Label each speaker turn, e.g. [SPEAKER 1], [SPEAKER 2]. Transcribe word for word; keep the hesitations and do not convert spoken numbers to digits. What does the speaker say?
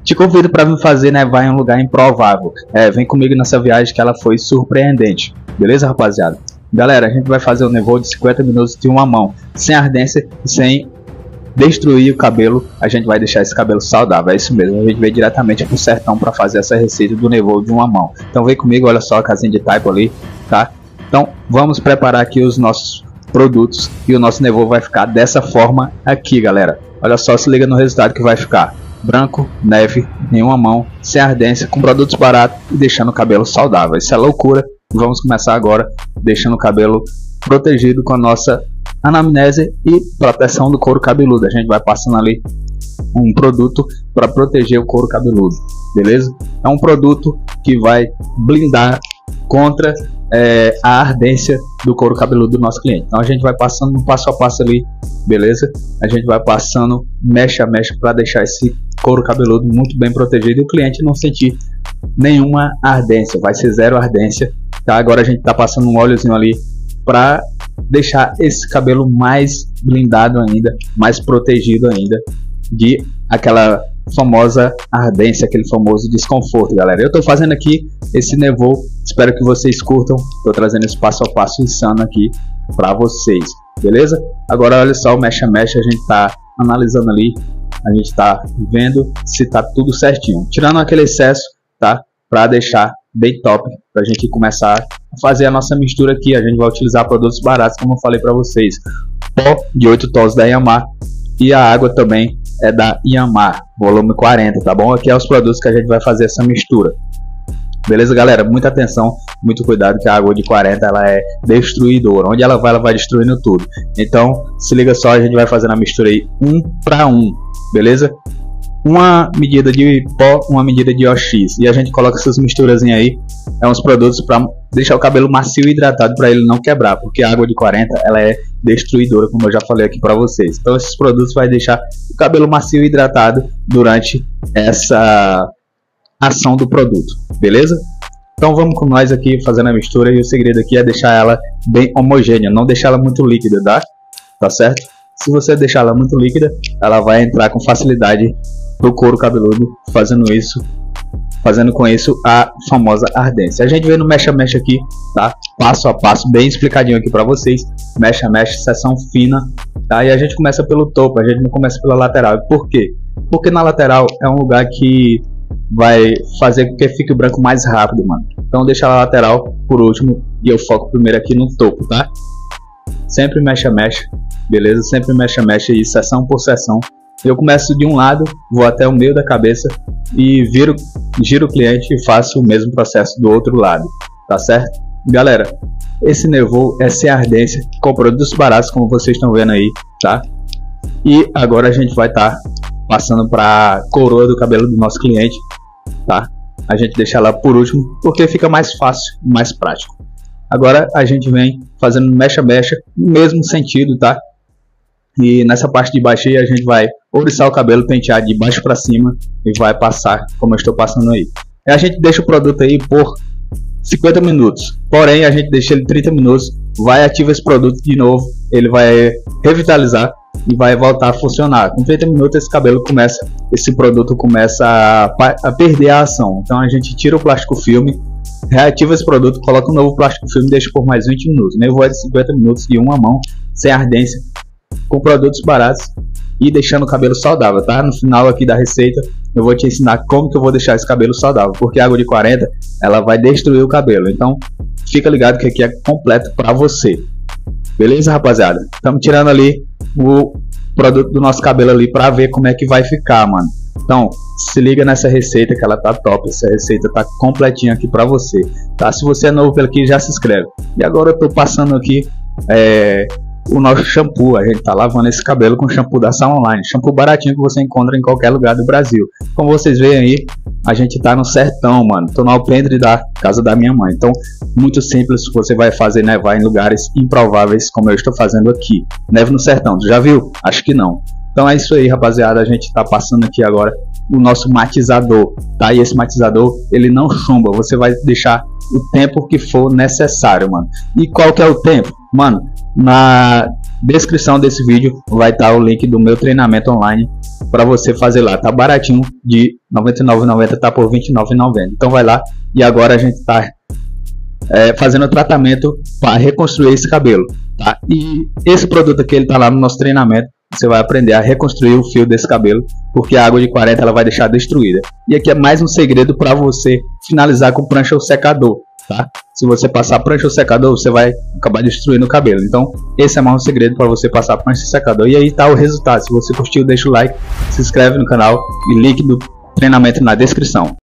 [SPEAKER 1] Te convido para vir fazer, né? Vai em um lugar improvável. É, vem comigo nessa viagem que ela foi surpreendente. Beleza, rapaziada? Galera, a gente vai fazer um nevoo de cinquenta minutos de uma mão, sem ardência e sem destruir o cabelo. A gente vai deixar esse cabelo saudável. É isso mesmo. A gente veio diretamente pro sertão para fazer essa receita do nevoo de uma mão. Então vem comigo, olha só a casinha de taipo ali, tá? Então vamos preparar aqui os nossos produtos e o nosso nevoo vai ficar dessa forma aqui, galera. Olha só, se liga no resultado que vai ficar. Branco, neve, em uma mão, sem ardência, com produtos baratos e deixando o cabelo saudável. Isso é loucura. Vamos começar agora deixando o cabelo protegido com a nossa anamnese e proteção do couro cabeludo. A gente vai passando ali um produto para proteger o couro cabeludo, beleza? É um produto que vai blindar contra é, a ardência do couro cabeludo do nosso cliente. Então a gente vai passando um passo a passo ali, beleza? A gente vai passando mecha a mecha para deixar esse couro cabeludo muito bem protegido e o cliente não sentir nenhuma ardência, vai ser zero ardência, tá? Agora a gente tá passando um óleozinho ali para deixar esse cabelo mais blindado ainda, mais protegido ainda de aquela famosa ardência, aquele famoso desconforto, galera. Eu tô fazendo aqui esse nevoo, espero que vocês curtam. Tô trazendo esse passo a passo insano aqui para vocês, beleza? Agora olha só o mecha mecha, a gente tá analisando ali, a gente tá vendo se tá tudo certinho, tirando aquele excesso, tá? Para deixar bem top, pra gente começar a fazer a nossa mistura aqui. A gente vai utilizar produtos baratos, como eu falei para vocês, pó de oito tons da Yanmar e a água também é da Yanmar, volume quarenta, tá bom? Aqui é os produtos que a gente vai fazer essa mistura, beleza, galera? Muita atenção, muito cuidado, que a água de quarenta ela é destruidora, onde ela vai, ela vai destruindo tudo. Então se liga só, a gente vai fazendo a mistura aí um para um, beleza? Uma medida de pó, uma medida de O X, e a gente coloca essas misturas aí. É uns produtos para deixar o cabelo macio e hidratado, para ele não quebrar, porque a água de quarenta ela é destruidora, como eu já falei aqui para vocês. Então esses produtos vai deixar o cabelo macio e hidratado durante essa ação do produto, beleza? Então vamos com nós aqui fazendo a mistura, e o segredo aqui é deixar ela bem homogênea, não deixar ela muito líquida, tá? Tá certo? Se você deixar ela muito líquida, ela vai entrar com facilidade pro couro cabeludo, fazendo isso, fazendo com isso a famosa ardência. A gente vê no mecha mecha aqui, tá? Passo a passo, bem explicadinho aqui para vocês. Mecha mecha, seção fina, tá? E a gente começa pelo topo, a gente não começa pela lateral. Por quê? Porque na lateral é um lugar que vai fazer com que fique o branco mais rápido, mano. Então deixa a lateral por último e eu foco primeiro aqui no topo, tá? Sempre mecha mecha, beleza? Sempre mecha mecha e seção por seção. Eu começo de um lado, vou até o meio da cabeça e viro, giro o cliente e faço o mesmo processo do outro lado, tá certo? Galera, esse nevoo é sem ardência, com produtos baratos, como vocês estão vendo aí, tá? E agora a gente vai estar tá passando para a coroa do cabelo do nosso cliente, tá? A gente deixa ela por último, porque fica mais fácil, mais prático. Agora a gente vem fazendo mecha mecha, no mesmo sentido, tá? E nessa parte de baixo aí a gente vai ouriçar o cabelo, pentear de baixo para cima e vai passar como eu estou passando aí. E a gente deixa o produto aí por cinquenta minutos, porém a gente deixa ele trinta minutos, vai ativar esse produto de novo, ele vai revitalizar e vai voltar a funcionar. Com trinta minutos esse cabelo começa, esse produto começa a, a perder a ação. Então a gente tira o plástico filme, reativa esse produto, coloca um novo plástico filme e deixa por mais vinte minutos. Nevoo de cinquenta minutos de uma mão, sem ardência, com produtos baratos e deixando o cabelo saudável, tá? No final aqui da receita eu vou te ensinar como que eu vou deixar esse cabelo saudável, porque a água de quarenta ela vai destruir o cabelo. Então fica ligado que aqui é completo para você, beleza, rapaziada? Estamos tirando ali o produto do nosso cabelo ali para ver como é que vai ficar, mano. Então se liga nessa receita que ela tá top, essa receita tá completinha aqui para você, tá? Se você é novo pelo aqui, já se inscreve. E agora eu tô passando aqui é, o nosso shampoo. A gente tá lavando esse cabelo com shampoo da Sal Online, shampoo baratinho que você encontra em qualquer lugar do Brasil. Como vocês veem aí, a gente tá no sertão, mano. Tô no alpendre da casa da minha mãe. Então muito simples, você vai fazer nevar em lugares improváveis, como eu estou fazendo aqui. Neve no sertão, tu já viu? Acho que não. Então é isso aí, rapaziada. A gente tá passando aqui agora o nosso matizador, tá? E esse matizador, ele não chumba, você vai deixar o tempo que for necessário, mano. E qual que é o tempo? Mano, na descrição desse vídeo vai estar o link do meu treinamento online para você fazer lá. Tá baratinho, de noventa e nove reais e noventa centavos, tá por vinte e nove reais e noventa centavos. Então vai lá, e agora a gente está é, fazendo o tratamento para reconstruir esse cabelo, tá? E esse produto aqui, ele tá lá no nosso treinamento. Você vai aprender a reconstruir o fio desse cabelo, porque a água de quarenta ela vai deixar destruída. E aqui é mais um segredo para você finalizar com prancha ou secador, tá? Se você passar prancha ou secador, você vai acabar destruindo o cabelo. Então esse é mais um segredo para você passar prancha e secador. E aí tá o resultado. Se você curtiu, deixa o like, se inscreve no canal e link do treinamento na descrição.